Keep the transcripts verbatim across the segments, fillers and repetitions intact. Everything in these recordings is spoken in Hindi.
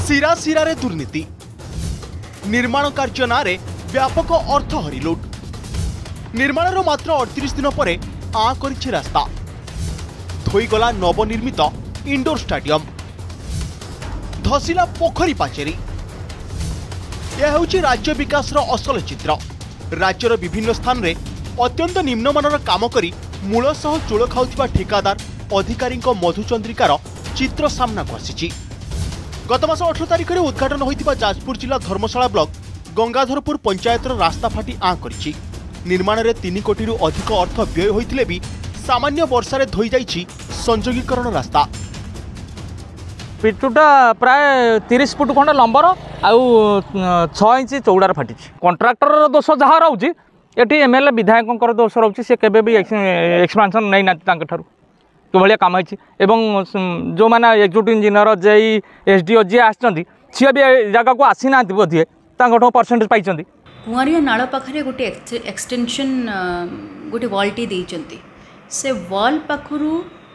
सिरा सिरारे दुर्नीति निर्माण कार्य नारे व्यापक अर्थ हरिलुट निर्माण मात्र अड़तीस दिन पर आ करिछि रास्ता धोईगला नवनिर्मित इंडोर स्टाडियम धसिला पोखरी पाचेरी यह होछि राज्य विकास असल चित्र राज्यर विभिन्न स्थान रे अत्यंत निम्नमानर काम करी मूल सह चूल खाउथिबा ठेकादार अधिकारी मधुचंद्रिकार चित्र सामना को आसी गत मास अठारह तारिख में उद्घाटन होइतिबा जाजपुर जिला धर्मशाला ब्लॉक गंगाधरपुर पंचायतर रास्ता फाटी आ करिछि निर्माण में तीन कोटी रु अधिक अर्थ व्यय होइतिले भी सामान्य वर्षा धोई जाइछि संयोगीकरण रास्ता पिटुटा प्राय तीस फुट खंड लंबर आउ छह इंच चौड़ार फाटी कंट्राक्टर दोष जहाँ रोचे ये एमएलए विधायक दोष रोचे सी के एक्सपांशन नहीं ना तो भाया कम है जो मैंने एक्जिक्यूटिव इंजीनियर जेई एसडीओ जी आसी सी भी जगह को आसी ना बोधे परसेंटेज पाई कुआरिया नाल पाखे गोटे एक्सटेंशन गोटे वॉलटी देइचंती से वॉल पाखरु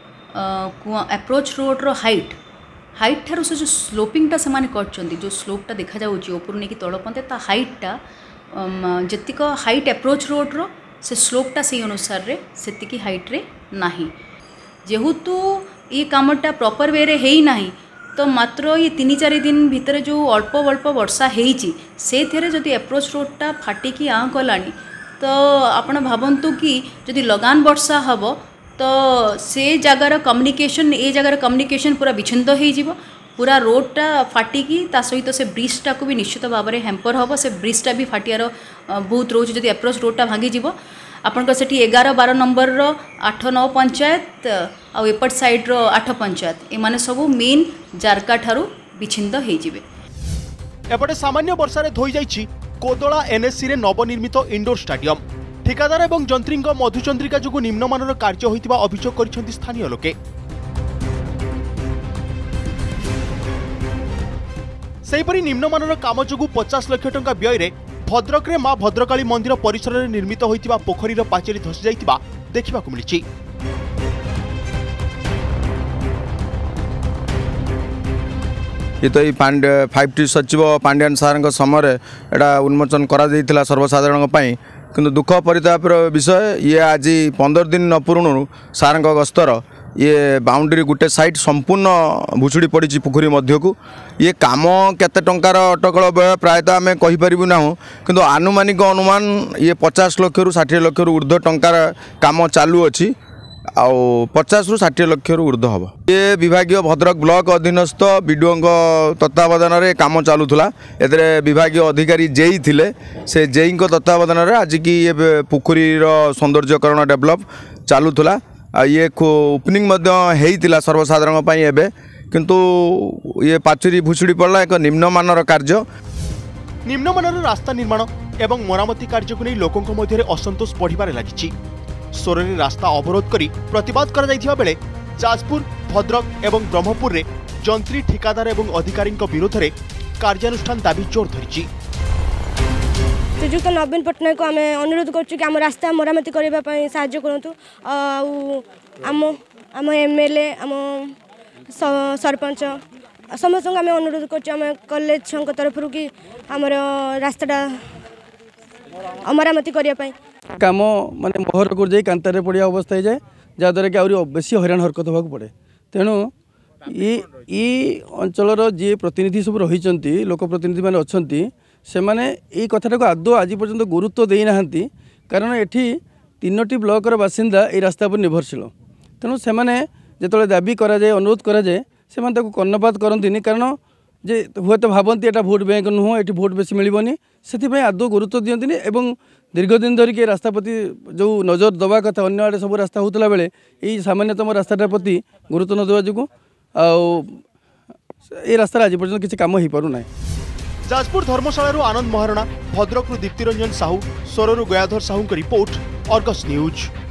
अप्रोच रोड रो हाइट हाइट ठार से जो स्लोपिंगटा से कर जो स्लोपटा देखा जाऊँगी ऊपर नहीं कि तल पते ता हाइटटा जतिक हाइट अप्रोच रोड रो से स्लोपटा से अनुसार रे सेतिकी हाइट रे नाही जेहेतु ये कामटा प्रॉपर वे रे हेई नाही तो मात्र ये तीन चार दिन भितर जो अल्प अल्प वर्षा हेइची से थेरे जदि अप्रोच रोडटा फाटिकी आ गलानी तो आपण भावंतु कि जदि लगान वर्षा हब तो से जगार कम्युनिकेशन ए जगार कम्युनिकेशन पूरा विच्छिन्न हो जीवो पूरा रोडटा फाटिकी ता सहित से ब्रिजटा को भी निश्चित भाव में हैम्पर हम से ब्रिजटा भी फाटियार बहुत रोचे जदि अप्रोच रोडटा भांगीज आपंकर सेठी एगार बार नंबर रो आठ नौ पंचायत आउ एपट साइड रो आठ पंचायत एमाने सबू मेन जारका ठारू विच्छिन्न हो जिवे एपटे सामान्य वर्षा रे धोई जाइछि कोदला एनएससी रे नवनिर्मित इंडोर स्टाडियम ठेकादार एवं जंत्री मधुचंद्रिका जो निम्नमानर कार्य होइतिबा अभियोग करिसेंति स्थानीय लोके सेहिपरि निम्नमानर काम जो पचास लाख टंका व्यय रे भद्रक रे मां भद्रकाली मंदिर परिसर रे निर्मित होइतिबा पोखरीर पाचेरी धसी जाइतिबा देखिबाकु मिलिछि ये तो पांडे फाइव टी सचिव पांड्यान सार समय एटा उन्मोचन करा देइतिला सर्वसाधारण पई किंतु दुख परितापर विषय ये आज पंदर दिन न पूर्णु सार गस्तर ये बाउंड्री गोटे साइड संपूर्ण भुशुड़ी पड़ी पोखरी मध्य को ये काम केते टंकार अटकल व्यय प्रायतः आम कहीपरू ना किंतु आनुमानिक अनुमान ये पचास लक्ष रु षाठी लक्ष रु ऊर्ध्व टंकार काम चालू अच्छी आउ पचास रु षाठी लक्ष रु ऊर्ध्व हम ये विभागीय भद्रक ब्लॉक अधीनस्थ विडीओ तत्वावधान में कम चलूला ए विभागीय अधिकारी जेई थिले से जेई तत्वावधान में आज की ये पोखरीर सौंदर्यकरण डेभलप चलूला ये ओपनिंग होता सर्वसाधारण एवं किंतु ये पाचेरी भुशुड़ी पड़ला एक निम्नमानर कार्य निम्नमानर रास्ता निर्माण एवं मरामती कार्य को नहीं लोकों मध्य असंतोष बढ़िबारे लागिछि सोरे रास्ता अवरोध करी प्रतिवाद करा जायथिबा बेले जाजपुर भद्रक एवं ब्रह्मपुर रे जंत्री ठेकादार एवं अधिकारी विरोध में कार्यानुष्ठान दाबी जोर धरिछि श्रीजुक्त नवीन पट्टनायक को आम अनुरोध कर रास्ता मरामती करने साहाय्य करूँ आम आम एमएलए आम सरपंच समस्त आम अनुरोध कर कॉलेज तरफ कि आम रास्ता मरामती करने काम माने मोहर को जाई कांतारे पड़िया अवस्था जाए जहाँद्वारा कि आहुरी बेसी हईराण हरकत होगा पड़े तेणु ये अंचल जी प्रतिनिधि सब रही लोक प्रतिनिधि मैंने अच्छा से मैंने ये कथाटा को आदौ आज पर्यंत गुरुत्व देना कारण ये तीनो ब्लॉक बासिंदा ये रास्ता पर निर्भरशील तेणु से जो दाबी कराए अनुरोध कराए से कर्णपात करती कारण जे हुए तो भावती एटा भोट बैंक नुह ये भोट बेसी मिलनी से आदौ गुरुत्व दिखती और दीर्घ दिन धरिक रास्ता प्रति जो नजर दवा कथा अन्य आड़े सब रास्ता होता बेले ये सामान्यतम रास्ताटा प्रति गुरुत्व न देवा जो ये रास्ता आज पर्यंत किसी काम हो पारना। Jajpur Dharmashala Anand Maharana Bhadrak Dipti Ranjan Sahu Soro Gayadhar Sahu report Argus news.